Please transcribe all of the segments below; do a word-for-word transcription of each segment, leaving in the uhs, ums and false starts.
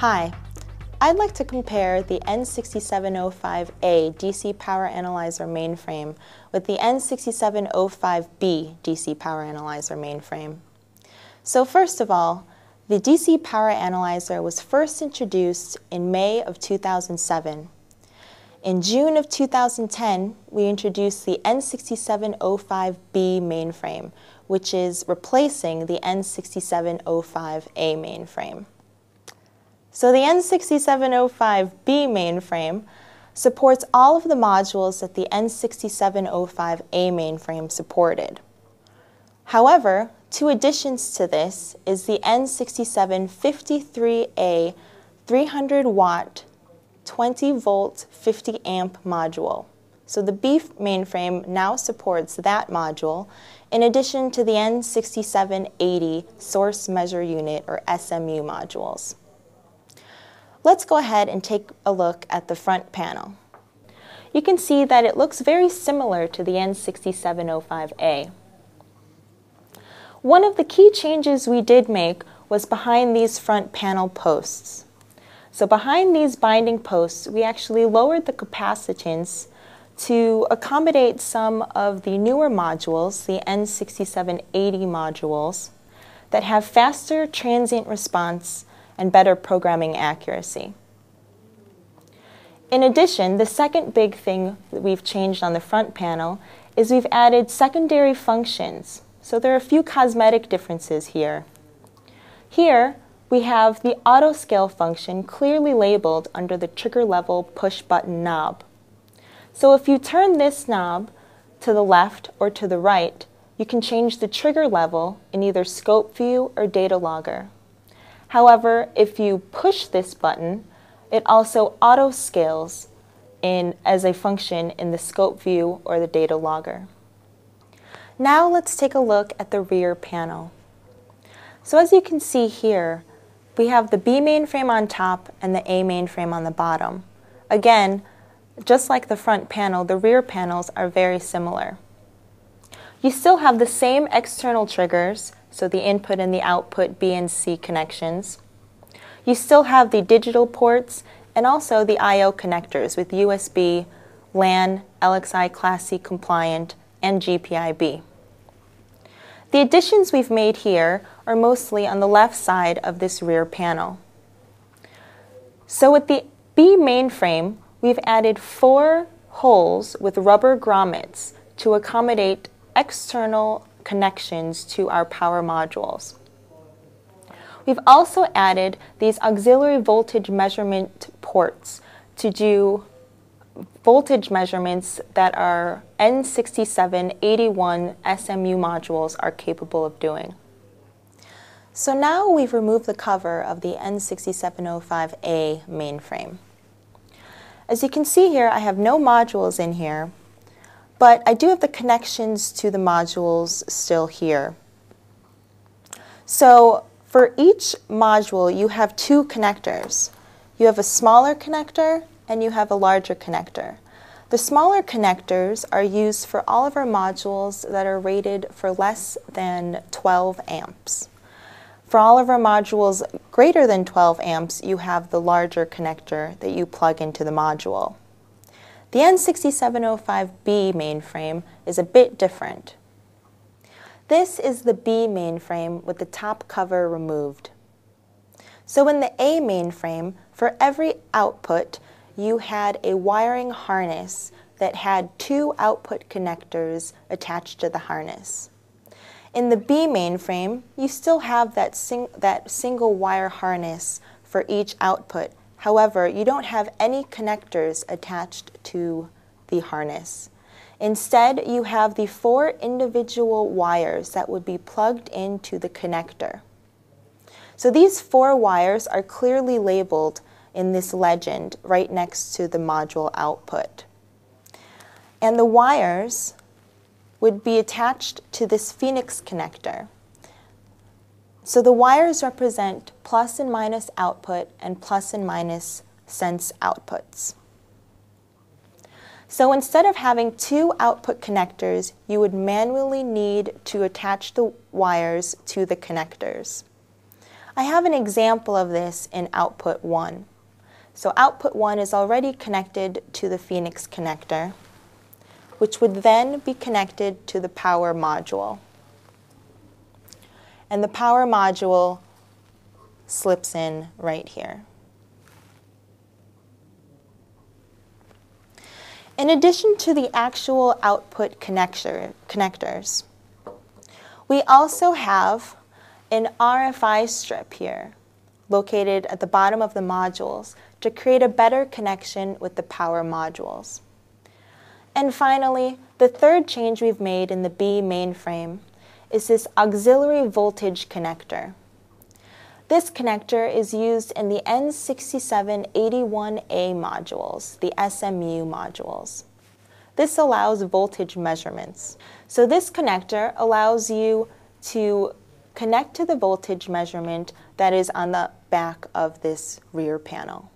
Hi, I'd like to compare the N sixty-seven oh five A D C Power Analyzer mainframe with the N sixty-seven oh five B D C Power Analyzer mainframe. So first of all, the D C Power Analyzer was first introduced in May of two thousand seven. In June of two thousand ten, we introduced the N sixty-seven oh five B mainframe, which is replacing the N sixty-seven oh five A mainframe. So the N sixty-seven oh five B mainframe supports all of the modules that the N sixty-seven oh five A mainframe supported. However, two additions to this is the N sixty-seven fifty-three A three hundred watt, twenty volt, fifty amp module. So the B mainframe now supports that module in addition to the N sixty-seven eighty source measure unit or S M U modules. Let's go ahead and take a look at the front panel. You can see that it looks very similar to the N sixty-seven oh five A. One of the key changes we did make was behind these front panel posts. So behind these binding posts, we actually lowered the capacitance to accommodate some of the newer modules, the N sixty-seven eighty modules, that have faster transient response and better programming accuracy. In addition, the second big thing that we've changed on the front panel is we've added secondary functions. So there are a few cosmetic differences here. Here, we have the auto scale function clearly labeled under the trigger level push button knob. So if you turn this knob to the left or to the right, you can change the trigger level in either scope view or data logger. However, if you push this button, it also auto scales in as a function in the scope view or the data logger. Now let's take a look at the rear panel. So as you can see here, we have the B mainframe on top and the A mainframe on the bottom. Again, just like the front panel, the rear panels are very similar. You still have the same external triggers, so the input and the output B and C connections. You still have the digital ports and also the I O connectors with U S B, LAN, L X I Class C compliant, and G P I B. The additions we've made here are mostly on the left side of this rear panel. So with the B mainframe, we've added four holes with rubber grommets to accommodate external connections to our power modules. We've also added these auxiliary voltage measurement ports to do voltage measurements that our N sixty-seven eighty-one S M U modules are capable of doing. So now we've removed the cover of the N sixty-seven oh five A mainframe. As you can see here, I have no modules in here, but I do have the connections to the modules still here. So for each module, you have two connectors. You have a smaller connector and you have a larger connector. The smaller connectors are used for all of our modules that are rated for less than twelve amps. For all of our modules greater than twelve amps, you have the larger connector that you plug into the module. The N sixty-seven oh five B mainframe is a bit different. This is the B mainframe with the top cover removed. So in the A mainframe, for every output, you had a wiring harness that had two output connectors attached to the harness. In the B mainframe, you still have that, sing that single wire harness for each output. However, you don't have any connectors attached to the harness. Instead, you have the four individual wires that would be plugged into the connector. So these four wires are clearly labeled in this legend right next to the module output. And the wires would be attached to this Phoenix connector. So the wires represent plus and minus output and plus and minus sense outputs. So instead of having two output connectors, you would manually need to attach the wires to the connectors. I have an example of this in output one. So output one is already connected to the Phoenix connector, which would then be connected to the power module. And the power module slips in right here. In addition to the actual output connector, connectors, we also have an R F I strip here, located at the bottom of the modules, to create a better connection with the power modules. And finally, the third change we've made in the B mainframe is this auxiliary voltage connector. This connector is used in the N sixty-seven eighty-one A modules, the S M U modules. This allows voltage measurements. So this connector allows you to connect to the voltage measurement that is on the back of this rear panel.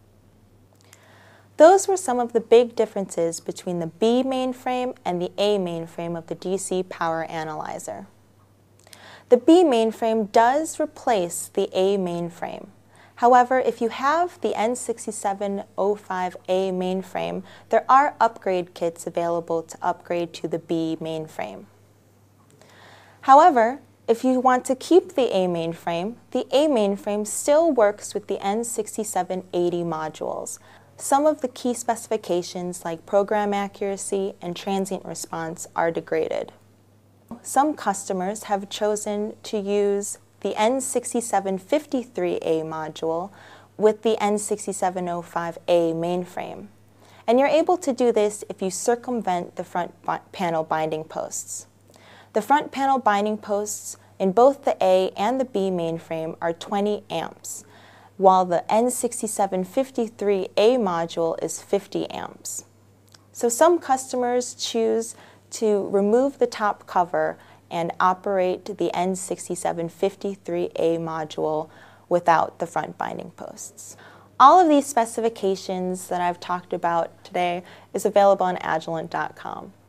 Those were some of the big differences between the B mainframe and the A mainframe of the D C Power Analyzer. The B mainframe does replace the A mainframe. However, if you have the N sixty-seven oh five A mainframe, there are upgrade kits available to upgrade to the B mainframe. However, if you want to keep the A mainframe, the A mainframe still works with the N sixty-seven eighty modules. Some of the key specifications like program accuracy and transient response are degraded. Some customers have chosen to use the N sixty-seven fifty-three A module with the N sixty-seven oh five A mainframe. And you're able to do this if you circumvent the front panel binding posts. The front panel binding posts in both the A and the B mainframe are twenty amps, while the N sixty-seven fifty-three A module is fifty amps. So some customers choose to remove the top cover and operate the N sixty-seven fifty-three A module without the front binding posts. All of these specifications that I've talked about today is available on Agilent dot com.